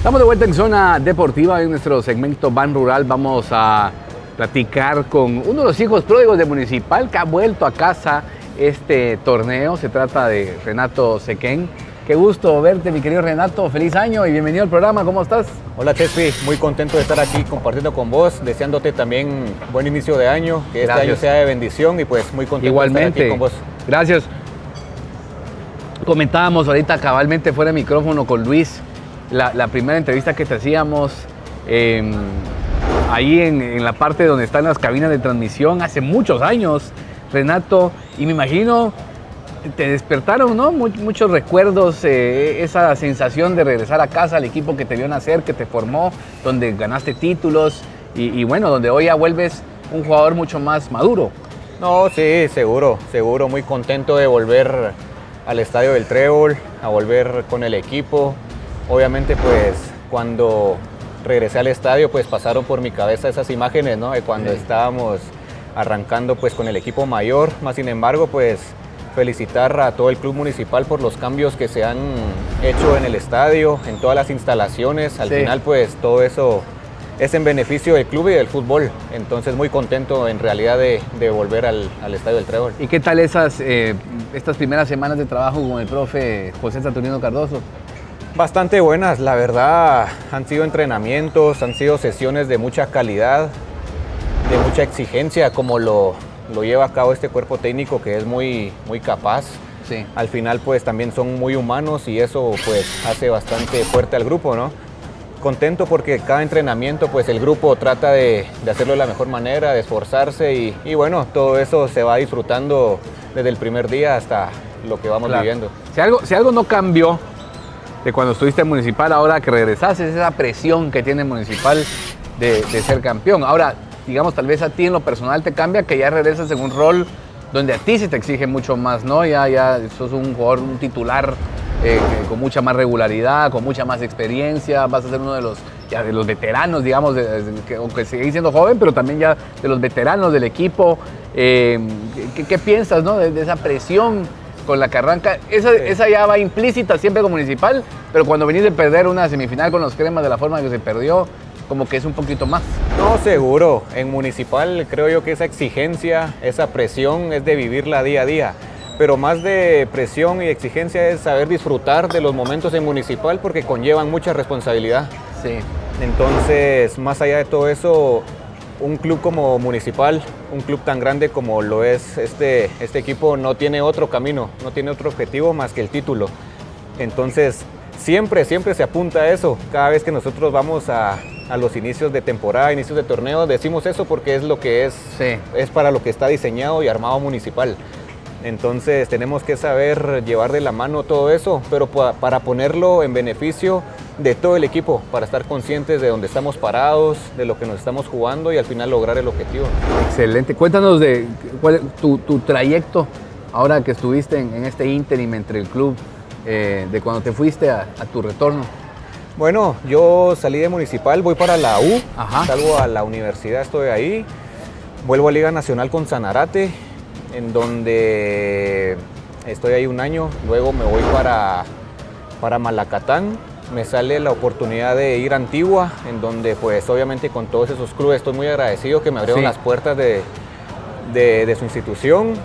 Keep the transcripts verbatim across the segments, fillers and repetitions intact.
Estamos de vuelta en Zona Deportiva, en nuestro segmento Ban Rural. Vamos a platicar con uno de los hijos pródigos de Municipal que ha vuelto a casa este torneo. Se trata de Renato Sequén. Qué gusto verte, mi querido Renato. Feliz año y bienvenido al programa. ¿Cómo estás? Hola, Chespi. Muy contento de estar aquí compartiendo con vos, deseándote también buen inicio de año, que este Gracias. año sea de bendición y pues muy contento Igualmente. de estar aquí con vos. Gracias. Comentábamos ahorita cabalmente fuera de micrófono con Luis la, la primera entrevista que te hacíamos eh, ahí en, en la parte donde están las cabinas de transmisión hace muchos años, Renato, y me imagino te despertaron, ¿no? Much, muchos recuerdos, eh, esa sensación de regresar a casa, al equipo que te vio nacer, que te formó, donde ganaste títulos y, y bueno, donde hoy ya vuelves un jugador mucho más maduro. No, sí, seguro, seguro. Muy contento de volver al Estadio del Trébol, a volver con el equipo. Obviamente, pues, cuando regresé al estadio, pues pasaron por mi cabeza esas imágenes, ¿no? De cuando sí. estábamos arrancando, pues, con el equipo mayor. Más sin embargo, pues, felicitar a todo el club municipal por los cambios que se han hecho en el estadio, en todas las instalaciones. Al sí. final, pues, todo eso es en beneficio del club y del fútbol. Entonces, muy contento en realidad de, de volver al, al Estadio del Trébol. ¿Y qué tal esas, eh, estas primeras semanas de trabajo con el profe José Saturnino Cardoso? Bastante buenas, la verdad. Han sido entrenamientos, han sido sesiones de mucha calidad, de mucha exigencia, como lo, lo lleva a cabo este cuerpo técnico, que es muy, muy capaz. Sí. Al final, pues, también son muy humanos y eso, pues, hace bastante fuerte al grupo, ¿no? Contento porque cada entrenamiento, pues, el grupo trata de, de hacerlo de la mejor manera, de esforzarse y, y, bueno, todo eso se va disfrutando desde el primer día hasta lo que vamos claro. viviendo. Si algo, si algo no cambió de cuando estuviste en Municipal, ahora que regresaste, es esa presión que tiene Municipal de, de ser campeón. Ahora, digamos, tal vez a ti en lo personal te cambia que ya regresas en un rol donde a ti se te exige mucho más, ¿no? Ya, ya sos un jugador, un titular eh, con mucha más regularidad, con mucha más experiencia, vas a ser uno de los, ya de los veteranos, digamos, de, de, que, aunque seguís siendo joven, pero también ya de los veteranos del equipo. Eh, ¿qué, ¿Qué piensas, no? De, de esa presión con la que arranca, esa, sí. esa ya va implícita siempre con Municipal, pero cuando venís de perder una semifinal con los Cremas de la forma en que se perdió, como que es un poquito más. No, seguro. En Municipal creo yo que esa exigencia, esa presión es de vivirla día a día, pero más de presión y exigencia es saber disfrutar de los momentos en Municipal porque conllevan mucha responsabilidad. Sí. Entonces, más allá de todo eso, un club como Municipal, un club tan grande como lo es este, este equipo, no tiene otro camino, no tiene otro objetivo más que el título. Entonces, siempre, siempre se apunta a eso. Cada vez que nosotros vamos a, a los inicios de temporada, inicios de torneo, decimos eso porque es lo que es, sí. es para lo que está diseñado y armado Municipal. Entonces, tenemos que saber llevar de la mano todo eso, pero para ponerlo en beneficio de todo el equipo, para estar conscientes de dónde estamos parados, de lo que nos estamos jugando y al final lograr el objetivo. Excelente. Cuéntanos de cuál, tu, tu trayecto ahora que estuviste en, en este ínterim entre el club, eh, de cuando te fuiste a, a tu retorno. Bueno, yo salí de Municipal, voy para la U, Ajá. salgo a la universidad, estoy ahí, vuelvo a Liga Nacional con Sanarate, en donde estoy ahí un año, luego me voy para, para Malacatán. Me sale la oportunidad de ir a Antigua, en donde pues obviamente con todos esos clubes estoy muy agradecido que me abrieron sí. las puertas de, de, de su institución.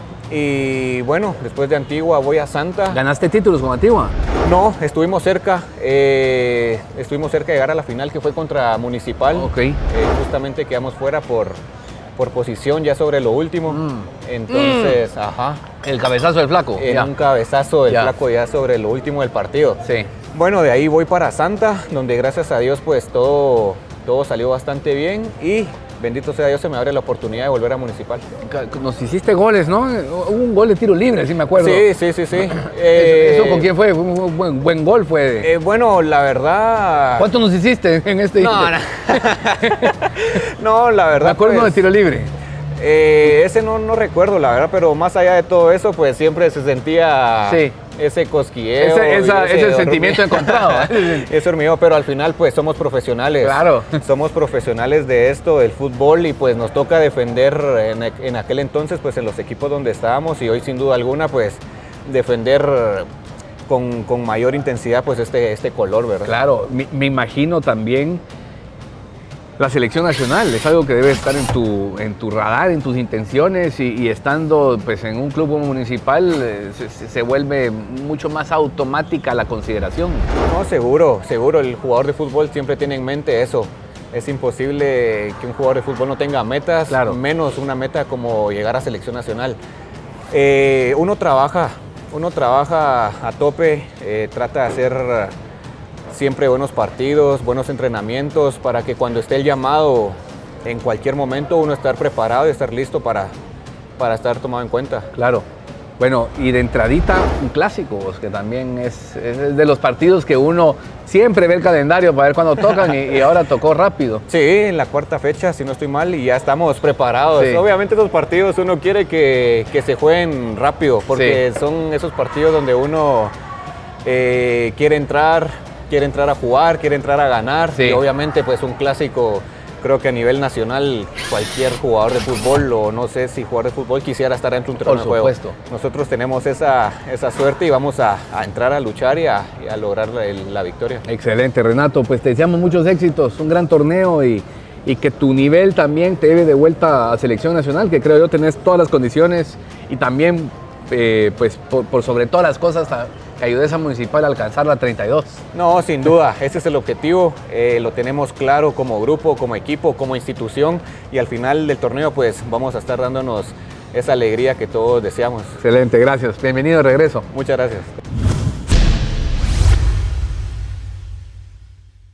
Y bueno, después de Antigua voy a Santa. ¿Ganaste títulos con Antigua? No, estuvimos cerca, eh, estuvimos cerca de llegar a la final que fue contra Municipal. Okay. Eh, justamente quedamos fuera por, por posición ya sobre lo último. Mm. Entonces, mm. ajá. El cabezazo del flaco. En ya. un cabezazo del ya. flaco ya sobre lo último del partido. Sí. Bueno, de ahí voy para Santa, donde gracias a Dios pues todo, todo salió bastante bien y bendito sea Dios se me abre la oportunidad de volver a Municipal. Nos hiciste goles, ¿no? Hubo un gol de tiro libre, sí me acuerdo. Sí, sí, sí, sí. eh, ¿Eso, ¿Eso con quién fue? Un buen, buen gol fue. Eh, bueno, la verdad... ¿Cuánto nos hiciste en este? No, no. no, la verdad. Me acuerdo pues, de tiro libre. Eh, ese no, no recuerdo, la verdad, pero más allá de todo eso, pues siempre se sentía sí. ese cosquilleo. Ese, esa, ese, ese sentimiento encontrado. Ese hormigueo, pero al final pues somos profesionales. Claro. Somos profesionales de esto, del fútbol, y pues nos toca defender en, en aquel entonces pues en los equipos donde estábamos y hoy sin duda alguna pues defender con, con mayor intensidad pues este, este color, ¿verdad? Claro, me, me imagino también la selección nacional, es algo que debe estar en tu, en tu radar, en tus intenciones y, y estando pues, en un club como Municipal eh, se, se vuelve mucho más automática la consideración. No, seguro, seguro, el jugador de fútbol siempre tiene en mente eso. Es imposible que un jugador de fútbol no tenga metas, claro. menos una meta como llegar a selección nacional. Eh, uno trabaja, uno trabaja a tope, eh, trata de hacer siempre buenos partidos, buenos entrenamientos, para que cuando esté el llamado en cualquier momento uno estar preparado y estar listo para, para estar tomado en cuenta. Claro. Bueno, y de entradita, un clásico, pues, que también es, es de los partidos que uno siempre ve el calendario para ver cuándo tocan y, y ahora tocó rápido. Sí, en la cuarta fecha, si no estoy mal, y ya estamos preparados. Sí. Obviamente esos partidos uno quiere que, que se jueguen rápido, porque sí. son esos partidos donde uno eh, quiere entrar, quiere entrar a jugar, quiere entrar a ganar. Sí. Y obviamente pues un clásico. Creo que a nivel nacional cualquier jugador de fútbol o no sé si jugador de fútbol quisiera estar dentro de un terreno de juego. Por supuesto. Nosotros tenemos esa, esa suerte y vamos a, a entrar a luchar y a, y a lograr la, la victoria. Excelente, Renato. Pues te deseamos muchos éxitos, un gran torneo y, y que tu nivel también te lleve de vuelta a selección nacional, que creo yo tenés todas las condiciones y también eh, pues por, por sobre todas las cosas a, que ayudes a Municipal a alcanzar la treinta y dos. No, sin duda, ese es el objetivo, eh, lo tenemos claro como grupo, como equipo, como institución y al final del torneo pues vamos a estar dándonos esa alegría que todos deseamos. Excelente, gracias. Bienvenido de regreso. Muchas gracias.